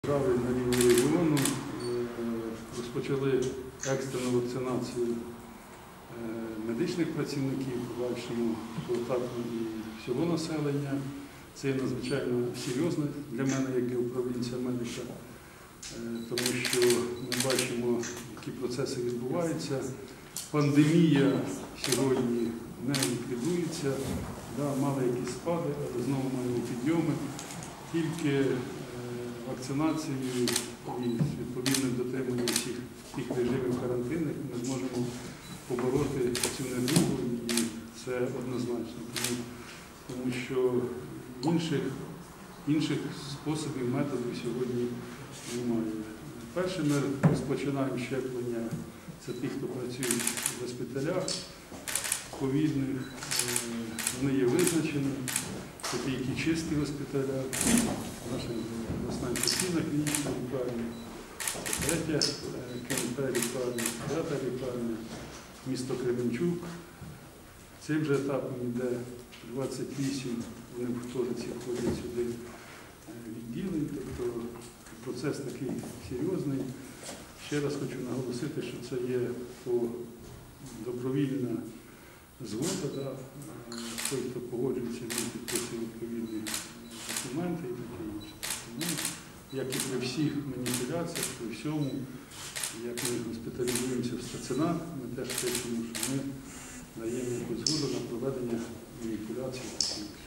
Держави на рівні регіону розпочали екстрену вакцинацію медичних працівників, подальшому поетапно і всього населення. Це є надзвичайно серйозно для мене, як для управлінця медика, тому що ми бачимо, які процеси відбуваються. Пандемія сьогодні не ліквідується, мали якісь спади, але знову маємо підйоми. Тільки вакцинацією і відповідним дотриманням всіх тих режимів карантинних ми зможемо побороти цю недугу, і це однозначно. Тому що інших способів, методів сьогодні немає. Перше, ми розпочинаємо щеплення, це ті, хто працює в госпіталях ковідних, вони є визначені, це ті, які чисті госпіталя, наша обласна інфекційна клінічна лікарня, третя КНП лікарня, п'ята лікарня, місто Кременчук. Цим же етапом йде 28, вони входять сюди відділень, тобто процес такий серйозний. Ще раз хочу наголосити, що це є добровільна згода, той, хто погоджується, він підписує відповідні документи і таке інше. Тому, як і при всіх маніпуляціях, при всьому, як ми госпіталізуємося в стаціонар, ми теж пишемо, що ми даємо якусь згоду на проведення маніпуляцій.